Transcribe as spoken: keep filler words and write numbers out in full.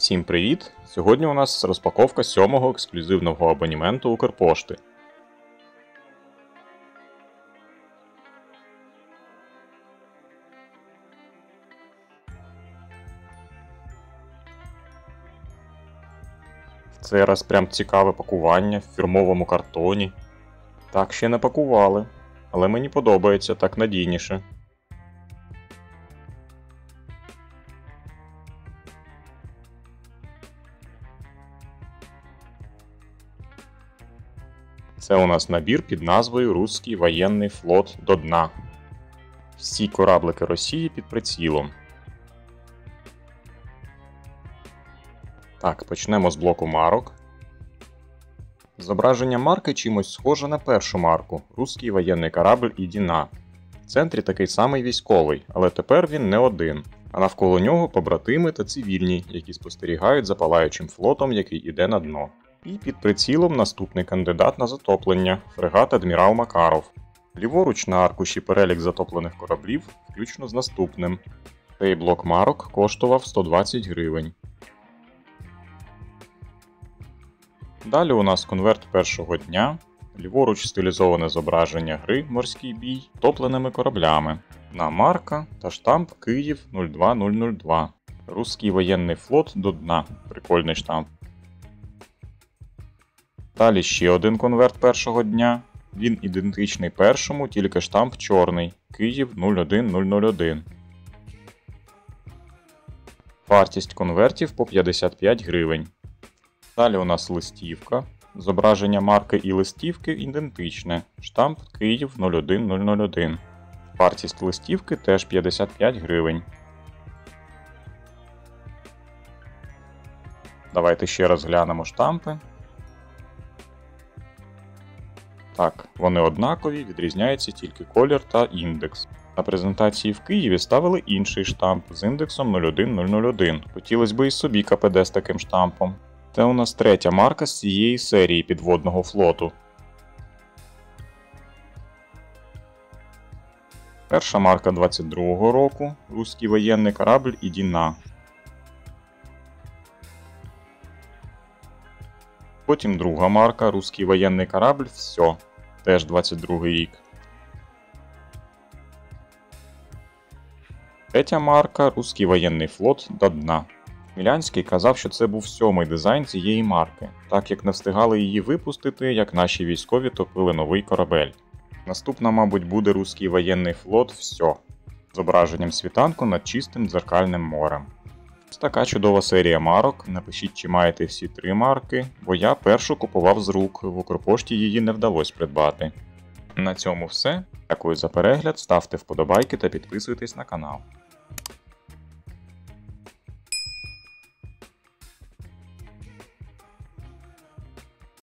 Всім привіт! Сьогодні у нас розпаковка сьомого ексклюзивного абонементу Укрпошти. В цей раз прям цікаве пакування в фірмовому картоні. Так ще не пакували, але мені подобається, так надійніше. Це у нас набір під назвою «Руський воєнний флот до дна». Всі кораблики Росії під прицілом. Так, почнемо з блоку марок. Зображення марки чимось схоже на першу марку «Руський воєнний корабль Ідіна». В центрі такий самий військовий, але тепер він не один, а навколо нього побратими та цивільні, які спостерігають за палаючим флотом, який іде на дно. І під прицілом наступний кандидат на затоплення – фрегат Адмірал Макаров. Ліворуч на аркуші перелік затоплених кораблів, включно з наступним. Цей блок марок коштував сто двадцять гривень. Далі у нас конверт першого дня. Ліворуч стилізоване зображення гри «Морський бій» топленими кораблями. На марка та штамп Київ нуль два нуль нуль два. Руський воєнний флот до дна. Прикольний штамп. Далі ще один конверт першого дня. Він ідентичний першому, тільки штамп чорний. Київ нуль один нуль нуль один. Вартість конвертів по п'ятдесят п'ять гривень. Далі у нас листівка. Зображення марки і листівки ідентичне. Штамп Київ нуль один нуль нуль один. Вартість листівки теж п'ятдесят п'ять гривень. Давайте ще раз глянемо штампи. Так, вони однакові, відрізняється тільки колір та індекс. На презентації в Києві ставили інший штамп з індексом нуль один нуль нуль один. Хотілося б і собі КПД з таким штампом. Це у нас третя марка з цієї серії підводного флоту. Перша марка двадцять другого року – Руський воєнний корабль Ідіна. Потім друга марка – Руський воєнний корабль Всьо. Теж двадцять другий рік. Третя марка – Руський воєнний флот до дна. Мілянський казав, що це був сьомий дизайн цієї марки, так як не встигали її випустити, як наші військові топили новий корабель. Наступна, мабуть, буде Руський воєнний флот Всьо. З зображенням світанку над чистим дзеркальним морем. Ось така чудова серія марок. Напишіть, чи маєте всі три марки, бо я першу купував з рук, в Укрпошті її не вдалося придбати. На цьому все. Дякую за перегляд, ставте вподобайки та підписуйтесь на канал.